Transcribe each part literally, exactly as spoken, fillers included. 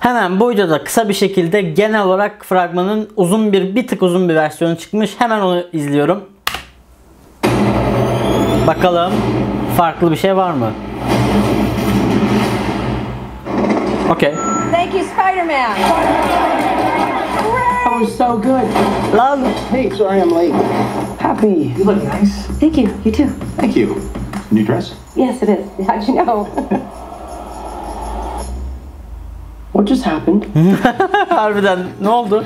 Hemen bu videoda kısa bir şekilde genel olarak fragmanın uzun bir bir tık uzun bir versiyonu çıkmış. Hemen onu izliyorum. Bakalım farklı bir şey var mı? Okay. Thank you, Spider-Man. That was so good. Lan. Hey, sorry I'm late. Happy. You look nice. Thank you. You too. Thank you. New dress? Yes, it is. How'd you know? What just happened? Harbiden ne oldu?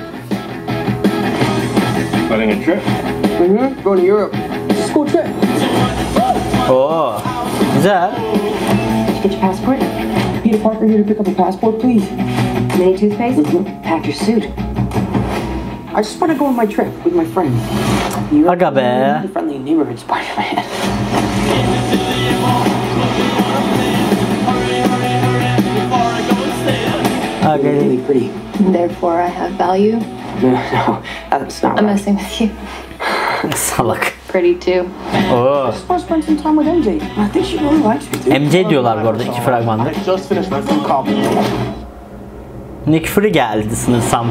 Planning a trip? Mm-hmm. Going to Europe. School trip. Oo. Güzel. Did you get your passport? Peter Parker here to pick up a passport, please. Mini toothpaste? Pack your suit. I just want to go on my trip with my friends. You're Aga be. the friendly neighborhood Spider-Man. Okay. Really pretty. Therefore, I have value. No, no, that's not I'm right. messing with you. Salak. Pretty too. Oo. I just want to spend some time with M J. I think she really likes me, dude. M J diyorlar bu arada iki fragmanda. I just finished my food copy. Nick Fury geldi sanırsam.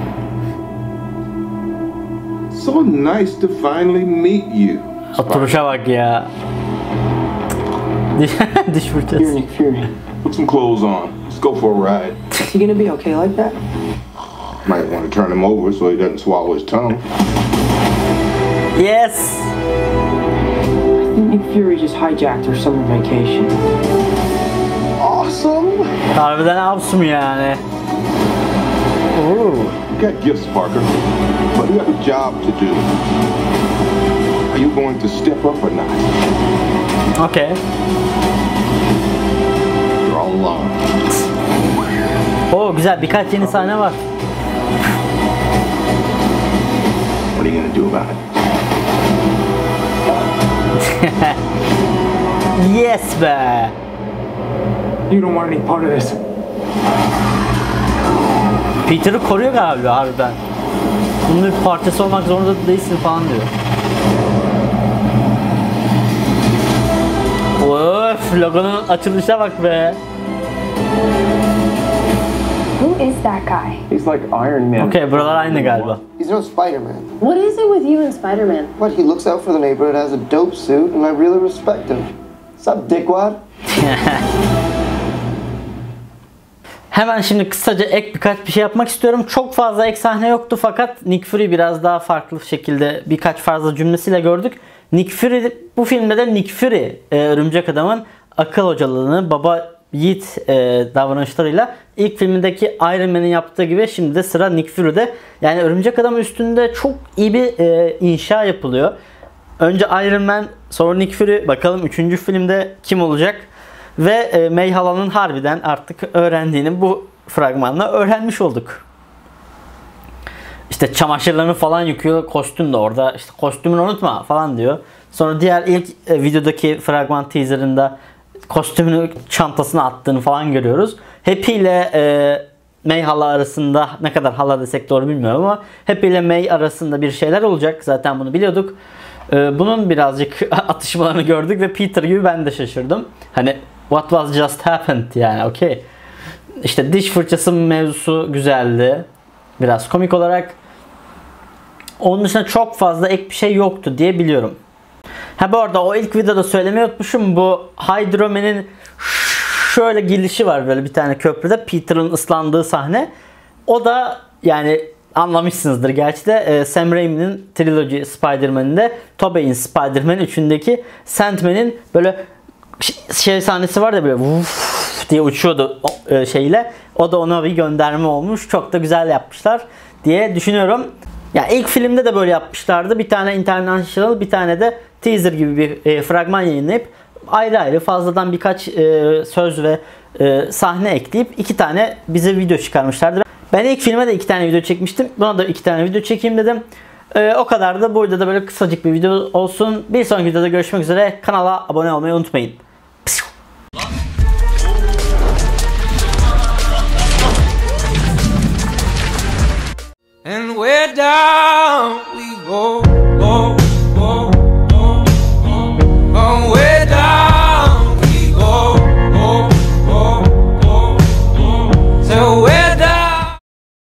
So nice to finally meet you. Oturuşa bak ya. Diş You're fırçası. Nick Fury. Put some clothes on. Let's go for a ride. Is he gonna be okay like that? Might want to turn him over so he doesn't swallow his tongue. Yes. I think Nick Fury just hijacked her summer vacation. Awesome! Harbiden awesome yani. Oo. You got gifts, Parker, but you have a job to do. Are you going to step up or not? Okay. You're all alone. Oo güzel, birkaç yeni sahne var. What are you going to do about it? Yes be. You don't want any part of this. Peter'ı koruyor galiba harbiden. Bunun bir parçası olmak zorunda değilsin falan diyor. Of, logonun açılışa bak be. Who is that guy? He's like Iron Man. Okey, buralar aynı galiba. He's no Spider-Man, What is it with you and Spider-Man? but he looks out for the neighborhood, has a dope suit, and I really respect him. What's up, dickwad? Hemen şimdi kısaca ek birkaç bir şey yapmak istiyorum. Çok fazla ek sahne yoktu fakat Nick Fury biraz daha farklı şekilde birkaç fazla cümlesiyle gördük. Nick Fury, bu filmde de Nick Fury, e, Örümcek Adam'ın akıl hocalığını, baba yiğit e, davranışlarıyla ilk filmindeki Iron Man'in yaptığı gibi şimdi de sıra Nick Fury'de. Yani Örümcek Adam üstünde çok iyi bir e, inşa yapılıyor. Önce Iron Man, sonra Nick Fury. Bakalım üçüncü filmde kim olacak? Ve e, May halanın harbiden artık öğrendiğini bu fragmanla öğrenmiş olduk. İşte çamaşırlarını falan yıkıyor, kostüm de orada. İşte kostümünü unutma falan diyor. Sonra diğer ilk e, videodaki fragman teaserında kostümünü çantasına attığını falan görüyoruz. Happy ile e, May hala arasında, ne kadar hala desek doğru bilmiyorum ama Happy ile May arasında bir şeyler olacak. Zaten bunu biliyorduk. E, bunun birazcık atışmalarını gördük ve Peter gibi ben de şaşırdım. Hani what was just happened yani, okey. İşte diş fırçası mevzusu güzeldi. Biraz komik olarak. Onun dışında çok fazla ek bir şey yoktu diye biliyorum. Ha bu arada o ilk videoda söylemeyi unutmuşum. Bu Hydro Man'in şöyle girişi var böyle bir tane köprüde. Peter'ın ıslandığı sahne. O da yani anlamışsınızdır gerçi de e, Sam Raimi'nin Trilogy Spider-Man'inde Tobey'in Spider-Man üçündeki Sandman'in böyle şey sahnesi var da böyle vuf diye uçuyordu o, e, şeyle. O da ona bir gönderme olmuş. Çok da güzel yapmışlar diye düşünüyorum. Ya ilk filmde de böyle yapmışlardı. Bir tane international, bir tane de teaser gibi bir e, fragman yayınlayıp ayrı ayrı fazladan birkaç e, söz ve e, sahne ekleyip iki tane bize video çıkarmışlardı. Ben ilk filme de iki tane video çekmiştim. Buna da iki tane video çekeyim dedim. E, o kadar da burada da böyle kısacık bir video olsun. Bir sonraki videoda görüşmek üzere. Kanala abone olmayı unutmayın. And we're down.